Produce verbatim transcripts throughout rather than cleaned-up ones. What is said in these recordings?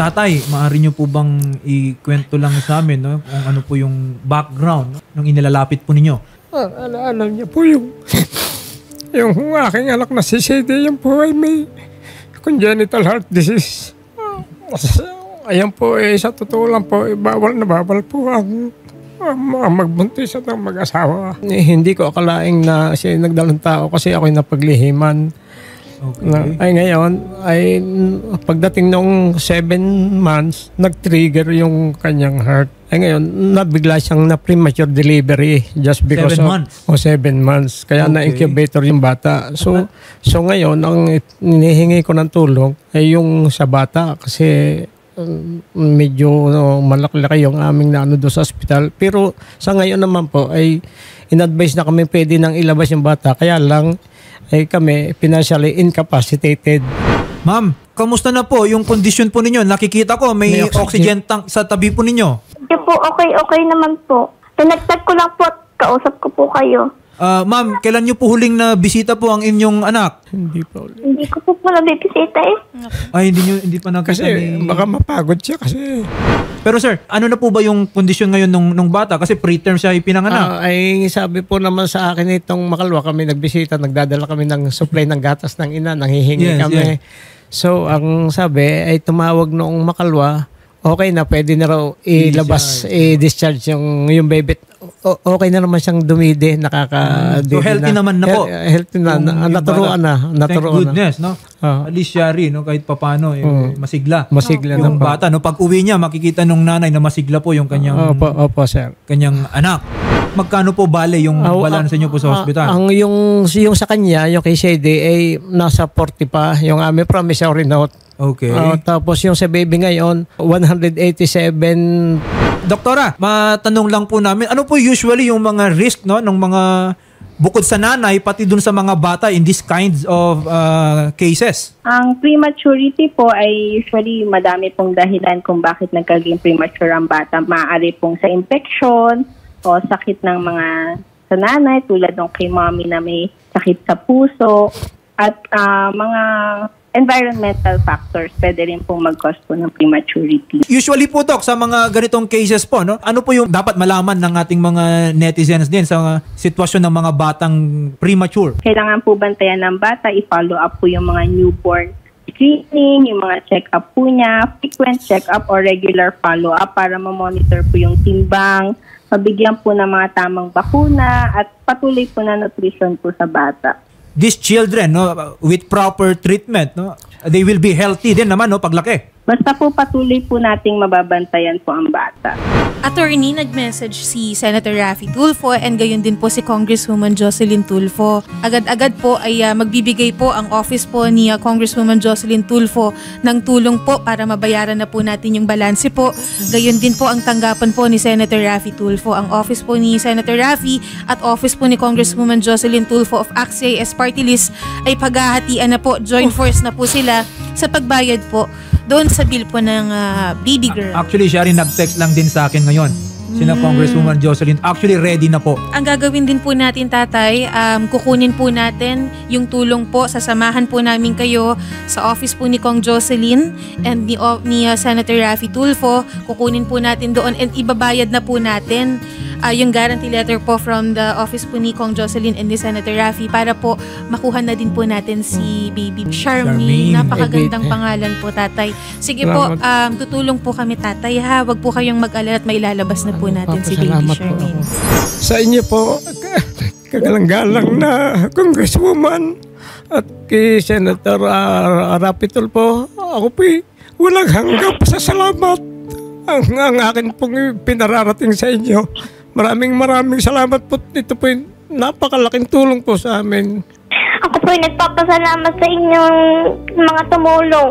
tatay, maaari nyo po bang ikwento lang sa amin, no? Kung ano po yung background, no? Nung inilalapit po ninyo? Ang alam niya po yung yung aking anak na si Sadie, yung po ay may congenital heart disease. Ayan po, eh, sa totoo lang po, eh, bawal na bawal po ang, ang, ang magbuntis at ang mag-asawa. Eh, hindi ko akalaing na siya nagdalang tao kasi ako'y napaglihiman. Okay. Na, ay ngayon, ay pagdating noong seven months, nag-trigger yung kanyang heart. Ay ngayon, nabigla siyang na premature delivery just because seven of months. O seven months. Kaya Okay. na-incubator yung bata. So, so ngayon, ang hinihingi ko ng tulong ay yung sa bata kasi um, medyo no, malaki-laki yung aming naano doon sa hospital. Pero sa ngayon naman po ay in-advise na kami pwede nang ilabas yung bata. Kaya lang ay kami financially incapacitated. Ma'am, kamusta na po yung condition po ninyo? Nakikita ko may, May oxygen. oxygen tank sa tabi po ninyo. Hindi po, okay, okay naman po. Pinagtag ko lang po at kausap ko po kayo. Ah, ma'am, kailan nyo po huling na bisita po ang inyong anak? Hindi pa ulit. Hindi ko po po nabibisita eh. Ay, hindi, nyo, hindi pa nakita Kasi ni... baka mapagod siya kasi. Pero sir, ano na po ba yung kondisyon ngayon nung, nung bata? Kasi preterm siya ipinanganak. Ah, ay sabi po naman sa akin itong Makalwa, kami nagbisita, nagdadala kami ng supply ng gatas ng ina, nanghihingi Yes, kami. yes. So ang sabi ay tumawag noong Makalwa, okay na, pwede na raw ilabas, i-discharge yung, yung baby. O, okay na naman siyang dumide, nakaka So healthy na. naman na po. Hel- healthy na, Yung- na, yung naturuan bata. na. Naturuan Thank goodness, no? Ah. At least siya rin, no? Kahit papano, eh, Mm. masigla. Masigla Yung na po. bata, no? Pag uwi niya, makikita nung nanay na masigla po yung kanyang, Opo, opo, sir. kanyang anak. Magkano po bale yung Ah, balance niyo po sa ah, hospital? Ang yung, yung sa kanya, yung kay Shady, ay nasa forty pa. Yung aming promissory note. Okay. Ah, tapos yung sa baby ngayon, one eighty-seven. Doktora, matanong lang po namin, ano po usually yung mga risk, no, ng mga bukod sa nanay, pati dun sa mga bata in these kinds of uh, cases? Ang prematurity po ay usually madami pong dahilan kung bakit nagkaging premature ang bata. Maaari pong sa infection o sakit ng mga sa nanay tulad ng kay mommy na may sakit sa puso at uh, mga environmental factors pwede rin pong mag-cause po ng prematurity. Usually po, Doc, sa mga ganitong cases po, no, ano po yung dapat malaman ng ating mga netizens din sa sitwasyon ng mga batang premature? Kailangan po bantayan ng bata, i-follow up po yung mga newborn screening, yung mga check-up po niya, frequent check-up or regular follow-up para ma-monitor po yung timbang, mabigyan po ng mga tamang bakuna at patuloy po na nutrition po sa bata. These children, no, with proper treatment, no, they will be healthy din naman, no, paglaki. Basta po patuloy po nating mababantayan po ang bata. Attorney, nag-message si Senator Raffy Tulfo and gayon din po si Congresswoman Jocelyn Tulfo. Agad-agad po ay uh, magbibigay po ang office po ni uh, Congresswoman Jocelyn Tulfo ng tulong po para mabayaran na po natin yung balanse po. Gayon din po ang tanggapan po ni Senator Raffy Tulfo. Ang office po ni Senator Raffy at office po ni Congresswoman Jocelyn Tulfo of A C C I S Party List ay paghahatian na po, joint force na po sila sa pagbayad po doon sa bill po ng uh, baby girl. Actually, siya rin nag-text lang din sa akin ngayon. Sina Mm. Congresswoman Jocelyn. Actually, ready na po. Ang gagawin din po natin, tatay, um, kukunin po natin yung tulong po, sasamahan po namin kayo sa office po ni Kong Jocelyn and ni, o, ni uh, Senator Raffy Tulfo. Kukunin po natin doon and ibabayad na po natin uh, yung guarantee letter po from the office po ni Kong Jocelyn and ni Senator Raffy para po makuha na din po natin si baby Charmaine. Charmaine. Napakagandang Eh, pangalan po, tatay. Sige po, um, tutulong po kami, tatay, ha. Wag po kayong mag-alala at mailalabas na po natin si baby Papasalamat po Charmaine. ako. Sa inyo po, ka- kagalang-galang na Congresswoman at kay Senator uh, Raffy Tulfo, ako po'y walang hanggang pasasalamat ang, ang akin pong pinararating sa inyo. Maraming maraming salamat po. Ito po'y napakalaking tulong po sa amin. Ako po ay nagpapasalamat sa inyong mga tumulong.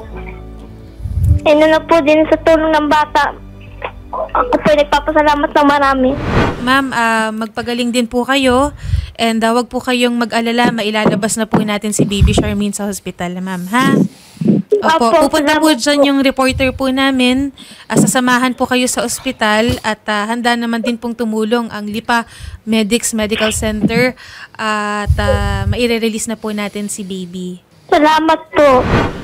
Ano na po din sa tulong ng bata. Ako po ay nagpapasalamat ng marami. Ma'am, ah, magpagaling din po kayo and uh, wag po kayong mag-alala, mailalabas na po natin si baby Charmaine sa hospital, ma'am, ha? Opo, Opo, pupunta po salamat dyan po. yung reporter po namin. Ah, sasamahan po kayo sa ospital at ah, handa naman din pong tumulong ang Lipa Medics Medical Center at uh, maire-release na po natin si baby. Salamat po.